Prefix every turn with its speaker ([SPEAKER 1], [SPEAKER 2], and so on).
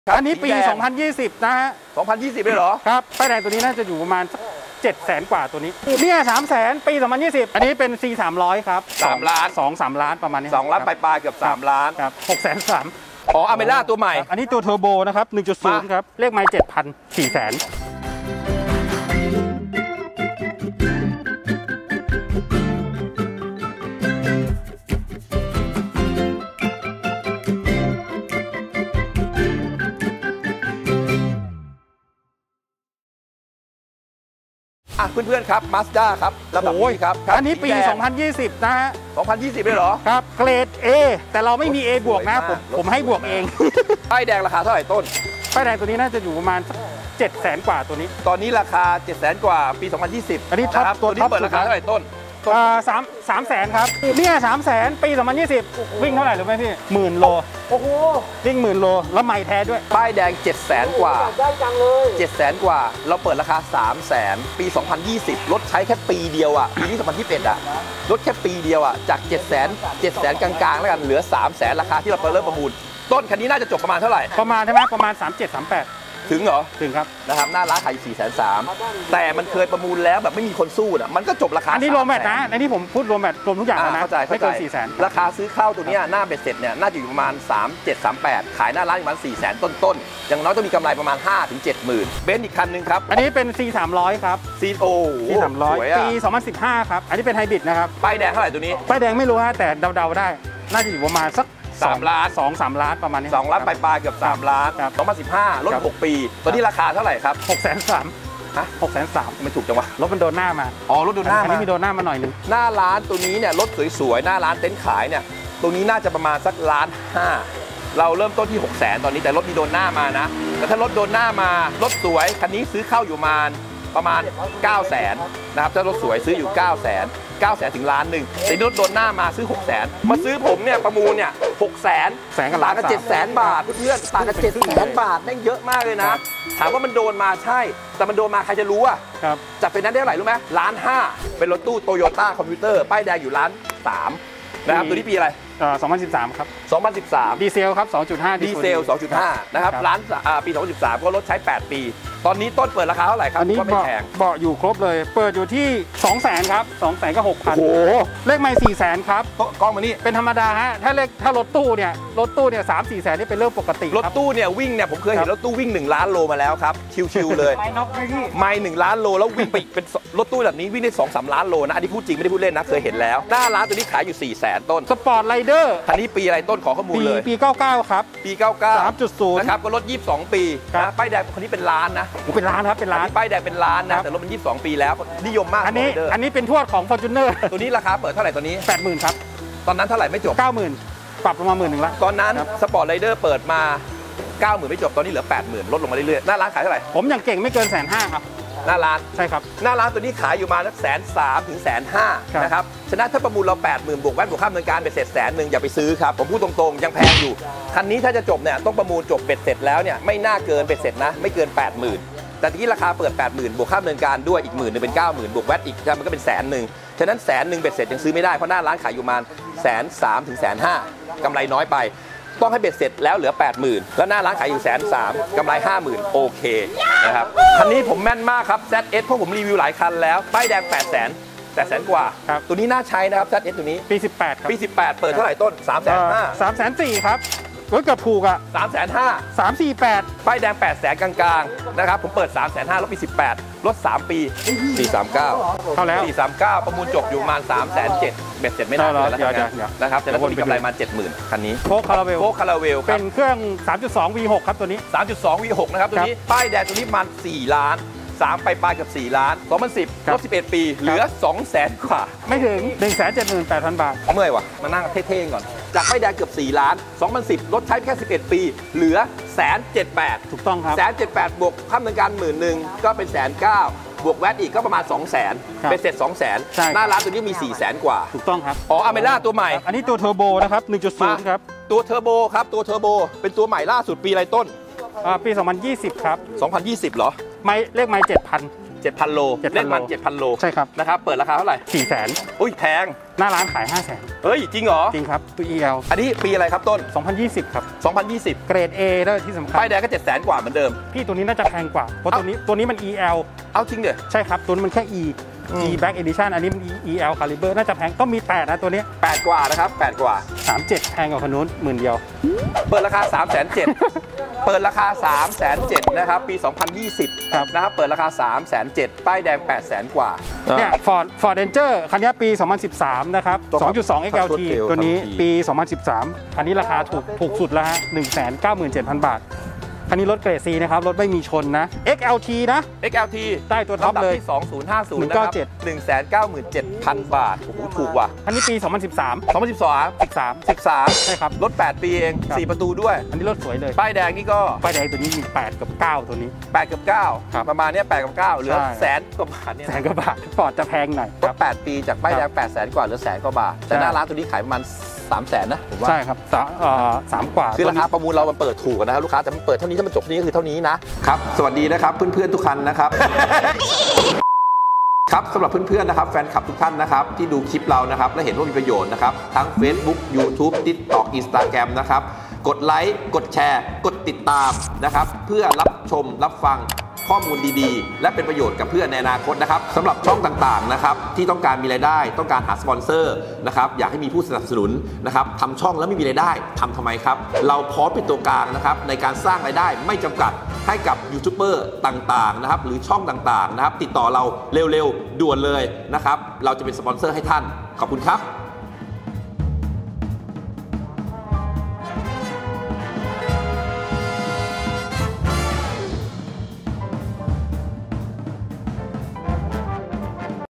[SPEAKER 1] อันนี้ปี 2020 นะฮะ
[SPEAKER 2] 2020เลยเหรอ
[SPEAKER 1] ครับป้ายแดงตัวนี้น่าจะอยู่ประมาณ700,000 กว่าตัวนี้เนี่ย300,000 ปี 2020 อันนี้เป็น C 300ครับ
[SPEAKER 2] 3 ล้าน
[SPEAKER 1] 2-3 ล้านประมาณนี้
[SPEAKER 2] 2 ล้านปลายเกือบ3 ล้าน
[SPEAKER 1] ครับ603,000
[SPEAKER 2] อ๋ออเมร่าตัวใหม่
[SPEAKER 1] อันนี้ตัวเทอร์โบนะครับ 1.0 ครับเลขไมล์ 7,000 400,000
[SPEAKER 2] เพื่อนๆครับมาสด้าครับระดับนี้ครับ
[SPEAKER 1] อันนี้ปี 2020 นะฮะ
[SPEAKER 2] 2020เลยเหรอ
[SPEAKER 1] ครับเกรด A แต่เราไม่มี A บวกนะผมให้บวกเอง
[SPEAKER 2] ป้ายแดงราคาเท่าไหร่ต้น
[SPEAKER 1] ป้ายแดงตัวนี้น่าจะอยู่ประมาณ700,000 กว่าตัวนี้
[SPEAKER 2] ตอนนี้ราคา 700,000 กว่าปี 2020
[SPEAKER 1] อันนี้ท็อป
[SPEAKER 2] ตัวนี้เปิดราคาเท่าไหร่ต้น
[SPEAKER 1] 300,000 ครับเนี่ย300,000 ปี 2020 วิ่งเท่าไหร่รู้ไหมพี่10,000 โลโอ้โหวิ่ง10,000 โลแล้วไม่แท้ด้วย
[SPEAKER 2] ป้ายแดง700,000 กว่าได้จังเลย700,000 กว่าเราเปิดราคา 300,000 ปี 2020 รถใช้แค่ปีเดียวอ่ะปีนี้2021อ่ะรถแค่ปีเดียวอ่ะจาก700,000 กลางๆแล้วกันเหลือ 300,000 ราคาที่เราเริ่มประมูลต้นคันนี้น่าจะจบประมาณเท่าไหร่
[SPEAKER 1] ประมาณใช่ไหมประมาณ37-38
[SPEAKER 2] ถึงเหรอ
[SPEAKER 1] ถึงครับ
[SPEAKER 2] นะครับหน้าร้านขายอยู่430,000แต่มันเคยประมูลแล้วแบบไม่มีคนสู้น่ะมันก็จบราคา
[SPEAKER 1] อันนี้รวมแมทนะอันนี้ผมพูดรวมแมทรวมทุกอย่างนะ
[SPEAKER 2] เข้าใจ
[SPEAKER 1] ไม่เกิน400,000
[SPEAKER 2] ราคาซื้อเข้าตัวนี้หน้าเบ็ดเสร็จเนี่ยน่าจะอยู่ประมาณ37-38ขายหน้าร้านประมาณ400,000ต้นๆอย่างน้อยต้องมีกำไรประมาณ 5-70,000เบนซ์อีกคันนึงครับ
[SPEAKER 1] อันนี้เป็น C 300ครับ
[SPEAKER 2] C โอ้
[SPEAKER 1] C 300ปี2015ครับอันนี้เป็นไฮบริดนะครับ
[SPEAKER 2] ป้ายแดงเท่าไหร่ตัวนี้
[SPEAKER 1] ป้ายแดงไม่รู้ฮะแต่เดาๆได้น่าจะอยู่ประมาณสัก
[SPEAKER 2] 3 ล้าน
[SPEAKER 1] 2-3 ล้านประมาณนี้
[SPEAKER 2] 2 ล้านปลายเกือบ3 ล้าน2015รถ6 ปีตอนนี้ราคาเท่าไหร่ครับ
[SPEAKER 1] 603,000ฮะ603,000
[SPEAKER 2] ไม่ถูกจังวะ
[SPEAKER 1] รถมันโดนหน้ามา
[SPEAKER 2] อ๋อรถโดนหน้ามา
[SPEAKER 1] อันนี้มีโดนหน้ามาหน่อยนึง
[SPEAKER 2] หน้าร้านตัวนี้เนี่ยรถสวยๆหน้าร้านเต็นท์ขายเนี่ยตัวนี้น่าจะประมาณสัก1.5 ล้านเราเริ่มต้นที่600,000ตอนนี้แต่รถมีโดนหน้ามานะแต่ถ้ารถโดนหน้ามารถสวยคันนี้ซื้อเข้าอยู่ประมาณ 900,000 นะครับถ้ารถสวยซื้ออยู่ 900,000 ถึง1 ล้านแต่รถโดนหน้ามาซื้อ 600,000 มาซื้อผมเนี่ยประมูลเนี่ย600,000ต่างกัน700,000 บาทเพื่อนต่างกัน700,000 บาทแม่งเยอะมากเลยนะถามว่ามันโดนมาใช่แต่มันโดนมาใครจะรู้อ่ะจัดเป็นนั้นได้เท่าไหร่รู้ไหม1.5 ล้านเป็นรถตู้โตโยต้าคอมพิวเตอร์ป้ายแดงอยู่1.3 ล้านนะครับตัวนี้ปีอะไร
[SPEAKER 1] 2013ครับ
[SPEAKER 2] 2013
[SPEAKER 1] ดีเซลครับ 2.5
[SPEAKER 2] ดีเซล 2.5 นะครับร้านปี 2013 ก็รถใช้ 8 ปีตอนนี้ต้นเปิดราคาเท่าไหร่ครับ
[SPEAKER 1] อันนี้ไม่แพงเบาะอยู่ครบเลยเปิดอยู่ที่ 200,000 ครับ 200,000 กับ 6,000 โอ้โหเลขไมล์ 400,000 ครับ
[SPEAKER 2] กล้องมานี่
[SPEAKER 1] เป็นธรรมดาฮะถ้ารถตู้เนี่ย3-4 แสนนี่เป็นเรื่องปกติ
[SPEAKER 2] รถตู้เนี่ยวิ่งเนี่ยผมเคยเห็นรถตู้วิ่ง1 ล้านโลมาแล้วครับชิวๆเลยไม่1 ล้านโลแล้ววิ่งไปเป็นรถตู้แบบนี้วิ่งได้ 2-3 ล้านโลนะอันนี้พูดจริงไม่ได้พูดเล่นนะเคยเห็นแล้วหน้าร้านตัวนี้ขายอยู่400,000 ต้น
[SPEAKER 1] สปอร์ตไรเดอร์
[SPEAKER 2] คันนี้ปีอะไรต้นขอข้อมูลเลย
[SPEAKER 1] ปี99ครับ
[SPEAKER 2] ปี 99
[SPEAKER 1] 3.0
[SPEAKER 2] นะครับก็รถ22 ปีนะป้ายแดงคันนี้เป็นล้านนะ
[SPEAKER 1] เป็นล้านครับเป็นล้าน
[SPEAKER 2] ป้ายแดงเป็นล้านนะแต่รถมัน22 ปีแล้วนิยมมาก
[SPEAKER 1] อันนี้เป็นทวดของ Fortuner
[SPEAKER 2] ตัวนี้ราคาเปิดเท่าไหร่ตัวนี้
[SPEAKER 1] 80,000 ครับ
[SPEAKER 2] ตอนนั้นเท่าไหร่ไม่จบ
[SPEAKER 1] 90,000 ปรับลงมา10,000ละ
[SPEAKER 2] ตอนนั้นสปอร์ตไรเดอร์เปิดมา 90,000 ไม่จบตอนนี้เหลือ 80,000 ลดลงมาเรื่อยๆหน้าร้านขายเท่าไหร่
[SPEAKER 1] ผมอย่างเก่งไม่เกิน150,000 ครับ
[SPEAKER 2] หน้าร้าน
[SPEAKER 1] ใช่ครับ
[SPEAKER 2] หน้าร้านตัวนี้ขายอยู่มาสัก130,000 ถึง 150,000 นะครับฉะนั้นถ้าประมูลเรา 80,000 บวกแวตบวกค่าดำเนินการเบ็ดเสร็จ100,000 อย่าไปซื้อครับผมพูดตรงๆยังแพงอยู่คันนี้ถ้าจะจบเนี่ยต้องประมูลจบเบ็ดเสร็จแล้วเนี่ยไม่น่าเกินเบ็ดเสร็จนะไม่เกิน 80,000 แต่ที่ราคาเปิด 80,000 บวกค่าดำเนินการด้วยอีก10,000 เป็น 90,000 บวกแวตอีกมันก็เป็น100,000 ฉะนั้น100,000 เบ็ดเสร็จยังซื้อไม่ได้เพราะหน้าร้านขายอยู่ประมาณ130,000 ถึง 150,000 กำไรน้อยไปต้องให้เบ็ดเสร็จแล้วเหลือ 80,000 แล้วหน้าร้านขายอยู่130,000 กำไร 50,000 โอเคนะครับคันนี้ผมแม่นมากครับ ZS เพราะผมรีวิวหลายคันแล้วป้ายแดง800,000 กว่าตัวนี้น่าใช้นะครับ ZS ตัวนี้
[SPEAKER 1] ปี18ครับ
[SPEAKER 2] ปี18เปิดเท่าไหร่ต้น
[SPEAKER 1] 304,000 ครับเกือบถูกอ่ะ
[SPEAKER 2] 350,000
[SPEAKER 1] 348
[SPEAKER 2] ป้ายแดง800,000 กลางๆนะครับผมเปิด350,000 รถปี18รถ3 ปี439
[SPEAKER 1] เข้าแล้ว
[SPEAKER 2] 439ประมูลจบอยู่ประมาณ370,000เบ็ดเสร็จไม่น่าเกินแล้วนะครับแต่แล้วมีกำไรมา 70,000 คันนี้
[SPEAKER 1] โฟล์คคาราเวลเป็นเครื่อง 3.2 V6 ครับตัวนี้
[SPEAKER 2] 3.2 V6 นะครับตัวนี้ป้ายแดงตัวนี้มัน4 ล้าน3 ไปเกือบ4 ล้าน2010รถ11 ปีเหลือ 200,000 กว่า
[SPEAKER 1] ไม่ถึง 178,000 บาท
[SPEAKER 2] เมื่อยว่ะมานั่งเท่ๆก่อนจากป้ายแดงเกือบ4 ล้าน2010รถใช้แค่11 ปีเหลือ178,000
[SPEAKER 1] ถูกต้องครับ
[SPEAKER 2] 178,000บวกค่าดำเนินการ10,000ก็เป็น190,000บวกแวตอีกก็ประมาณ 200,000เป็นเสร็จ 200,000หน้าร้านตัวนี้มี400,000 กว่า
[SPEAKER 1] ถูกต้องครับ
[SPEAKER 2] อ๋ออเมร่าตัวใหม่
[SPEAKER 1] อันนี้ตัวเทอร์โบนะครับ 1.0 ครับ
[SPEAKER 2] ตัวเทอร์โบครับตัวเทอร์โบเป็นตัวใหม่ล่าสุดปีอะไรต้น
[SPEAKER 1] ปี2020ครับ
[SPEAKER 2] 2020เหรอ
[SPEAKER 1] เลขไมล์ 7,000
[SPEAKER 2] 7,000 โล
[SPEAKER 1] 7,000
[SPEAKER 2] เล่นมัน 7,000 โล
[SPEAKER 1] ใช่ครับ
[SPEAKER 2] นะครับเปิดราคาเท่าไหร่
[SPEAKER 1] 400,000
[SPEAKER 2] อุ้ยแพง
[SPEAKER 1] หน้าร้านขาย 500,000
[SPEAKER 2] เฮ้ยจริงเหรอ
[SPEAKER 1] จริงครับตัว EL
[SPEAKER 2] อันนี้ปีอะไรครับต้น
[SPEAKER 1] 2020 ครับ
[SPEAKER 2] 2020
[SPEAKER 1] เกรด A ด้วยที่สำคัญ
[SPEAKER 2] ป้ายแดงก็700,000 กว่าเหมือนเดิม
[SPEAKER 1] พี่ตัวนี้น่าจะแพงกว่าเพราะตัวนี้มัน EL
[SPEAKER 2] เอาจริงเด้อ
[SPEAKER 1] ใช่ครับตัวนี้มันแค่ E Back Edition อันนี้มัน EL Caliber น่าจะแพงต้องมี8นะตัวนี้
[SPEAKER 2] 8 กว่านะครับ8 กว่า
[SPEAKER 1] 37แพงกว่าคนนู้น10,000 เดียว
[SPEAKER 2] เปิดราคา 307,000 เปิดราคา 307,000 นะครับ ปี 2020
[SPEAKER 1] ครับ
[SPEAKER 2] นะครับ เปิดราคา 307,000 ป้ายแดง 800,000 กว่า
[SPEAKER 1] เนี่ย Ford Ranger คันนี้ปี 2013 นะครับ 2.2 XLT ตัวนี้ปี 2013 คันนี้ราคาถูกสุดแล้วฮะ 197,000 บาท คันนี้รถเกรด C นะครับ รถไม่มีชนนะ XLT นะ
[SPEAKER 2] XLT
[SPEAKER 1] ใต้ตัวท็อปเลย
[SPEAKER 2] ที่ 2050 นะครับ 197,000 บาท โอ้โห ถูกว่ะ
[SPEAKER 1] คันนี้ปี 2013
[SPEAKER 2] 2012
[SPEAKER 1] ใช่ครับ
[SPEAKER 2] รถ 8 ปีเอง
[SPEAKER 1] ครับ
[SPEAKER 2] 4 ประตูด้วย
[SPEAKER 1] อันนี้รถสวยเลย
[SPEAKER 2] ป้ายแดงนี่ก็
[SPEAKER 1] ป้ายแดงตัวนี้มี8กับ9ตัวนี้
[SPEAKER 2] 8 กับ
[SPEAKER 1] ครับ
[SPEAKER 2] 9 ประมาณเนี้ย8 กับ 9 เหลือ
[SPEAKER 1] ใช่
[SPEAKER 2] แสนกว่าบาทเนี่ย
[SPEAKER 1] แสนกว่าบาทฟอร์ดจะแพงหน่อย
[SPEAKER 2] รถ 8 ปีจากป้ายแดง 800,000 กว่าเหลือแสนกว่าบาท แต่หน้าร้านตัวนี้ขายประมาณ 300,000 นะผมว่า
[SPEAKER 1] ใช่ครับ3 กว่า
[SPEAKER 2] คือราคาประมูลเรามันเปิดถูกอะนะครับลูกค้าแต่มันเปิดเท่านี้ถ้ามันจบที่นี่ก็คือเท่านี้นะครับสวัสดีนะครับเพื่อนๆทุกท่านนะครับ ครับสำหรับเพื่อนๆนะครับแฟนคลับทุกท่านนะครับที่ดูคลิปเรานะครับและเห็นว่ามีประโยชน์นะครับทั้ง Facebook YouTube TikTok Instagram นะครับกดไลค์กดแชร์ กดติดตามนะครับเพื่อรับชมรับฟังข้อมูลดีๆ และเป็นประโยชน์กับเพื่อนในอนาคตนะครับสำหรับช่องต่างๆนะครับที่ต้องการมีรายได้ต้องการหาสปอนเซอร์นะครับอยากให้มีผู้สนับสนุนนะครับทำช่องแล้วไม่มีรายได้ทำทำไมครับเราพร้อมเป็นตัวกลางนะครับในการสร้างรายได้ไม่จำกัดให้กับยูทูบเบอร์ต่างๆนะครับหรือช่องต่างๆนะครับติดต่อเราเร็วๆด่วนเลยนะครับเราจะเป็นสปอนเซอร์ให้ท่านขอบคุณครับ